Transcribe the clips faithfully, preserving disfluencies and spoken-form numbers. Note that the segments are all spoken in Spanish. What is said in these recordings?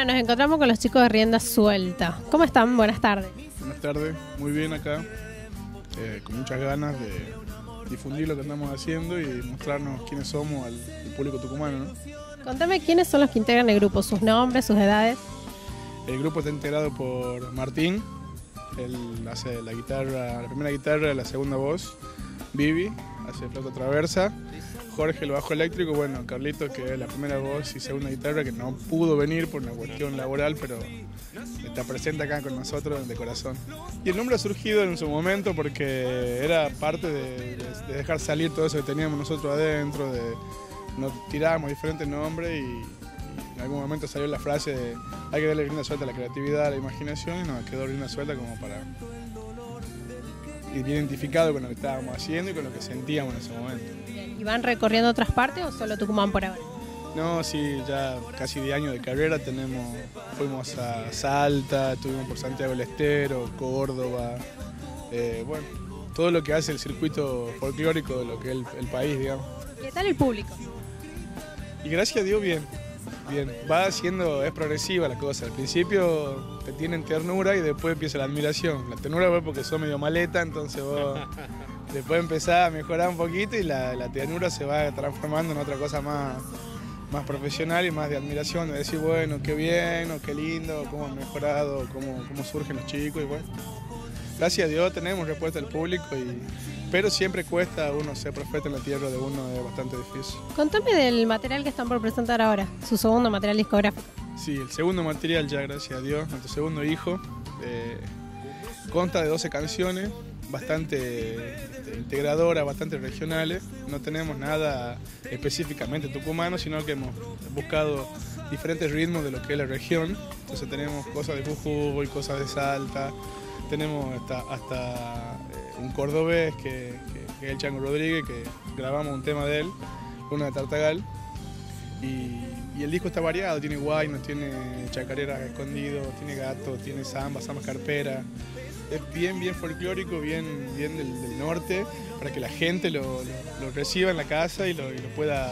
Bueno, nos encontramos con los chicos de Rienda Suelta. ¿Cómo están? Buenas tardes. Buenas tardes, muy bien acá, eh, con muchas ganas de difundir lo que andamos haciendo y mostrarnos quiénes somos al, al público tucumano, ¿no? Contame quiénes son los que integran el grupo, sus nombres, sus edades. El grupo está integrado por Martín, él hace la guitarra, la primera guitarra, la segunda voz, Vivi hace flauta traversa, Jorge el bajo eléctrico, bueno, Carlitos que es la primera voz y segunda guitarra, que no pudo venir por una cuestión laboral, pero está presente acá con nosotros de corazón. Y el nombre ha surgido en su momento porque era parte de, de, de dejar salir todo eso que teníamos nosotros adentro, de nos tirábamos diferentes nombres y, y en algún momento salió la frase de hay que darle rienda suelta a la creatividad, a la imaginación, y nos quedó rienda suelta como para ir identificado con lo que estábamos haciendo y con lo que sentíamos en ese momento. ¿Y van recorriendo otras partes o solo Tucumán por ahora? No, sí, ya casi diez años de carrera tenemos, fuimos a Salta, estuvimos por Santiago del Estero, Córdoba, eh, bueno, todo lo que hace el circuito folclórico de lo que es el, el país, digamos. ¿Qué tal el público? Y gracias a Dios bien, bien, va siendo, es progresiva la cosa, al principio te tienen ternura y después empieza la admiración. La ternura fue porque sos medio maleta, entonces vos después empezás a mejorar un poquito y la, la ternura se va transformando en otra cosa más... más profesional y más de admiración, de decir, bueno, qué bien, o qué lindo, cómo han mejorado, cómo, cómo surgen los chicos, y bueno, gracias a Dios tenemos respuesta del público, y, pero siempre cuesta uno ser profeta en la tierra de uno, es bastante difícil. Contame del material que están por presentar ahora, su segundo material discográfico. Sí, el segundo material ya, gracias a Dios, nuestro segundo hijo, eh, consta de doce canciones, bastante este, integradoras, bastante regionales. No tenemos nada específicamente tucumano, sino que hemos buscado diferentes ritmos de lo que es la región. Entonces tenemos cosas de Jujuy, cosas de Salta, tenemos hasta, hasta eh, un cordobés que, que, que es el Chango Rodríguez, que grabamos un tema de él, Luna de Tartagal. Y, y el disco está variado, tiene guaynos, tiene chacareras escondidos, tiene gatos, tiene zambas, zambas carperas. Es bien, bien folclórico, bien, bien del, del norte, para que la gente lo, lo, lo reciba en la casa y lo, y lo pueda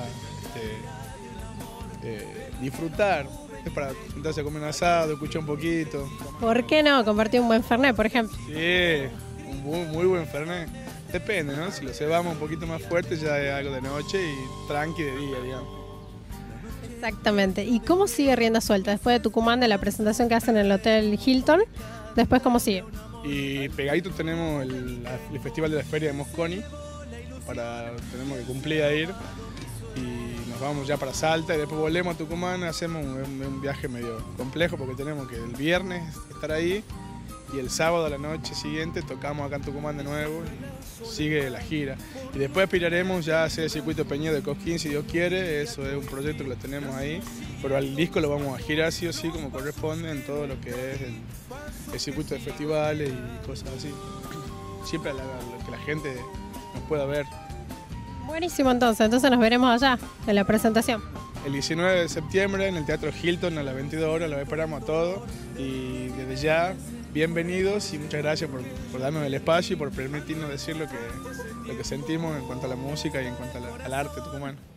este, eh, disfrutar. Es para sentarse a comer un asado, escuchar un poquito. ¿Por qué no? Compartir un buen fernet, por ejemplo. Sí, un muy, muy buen fernet. Depende, ¿no? Si lo cebamos un poquito más fuerte ya es algo de noche y tranqui de día, digamos. Exactamente. ¿Y cómo sigue Rienda Suelta? Después de Tucumán, de la presentación que hacen en el Hotel Hilton, después ¿cómo sigue? Y pegadito tenemos el, el Festival de la Feria de Mosconi, para, tenemos que cumplir a ir, y nos vamos ya para Salta y después volvemos a Tucumán, hacemos un, un viaje medio complejo porque tenemos que el viernes estar ahí y el sábado a la noche siguiente tocamos acá en Tucumán de nuevo y sigue la gira. Y después aspiraremos ya a hacer el circuito Peñedo de Cosquín si Dios quiere, eso es un proyecto que lo tenemos ahí, pero al disco lo vamos a girar sí o sí como corresponde en todo lo que es el, el circuito de festivales y cosas así. Siempre a la, a que la gente nos pueda ver. Buenísimo, entonces, entonces nos veremos allá, en la presentación. El diecinueve de septiembre en el Teatro Hilton a las veintidós horas, los esperamos a todos y desde ya bienvenidos y muchas gracias por, por darnos el espacio y por permitirnos decir lo que, lo que sentimos en cuanto a la música y en cuanto a la, al arte tucumano.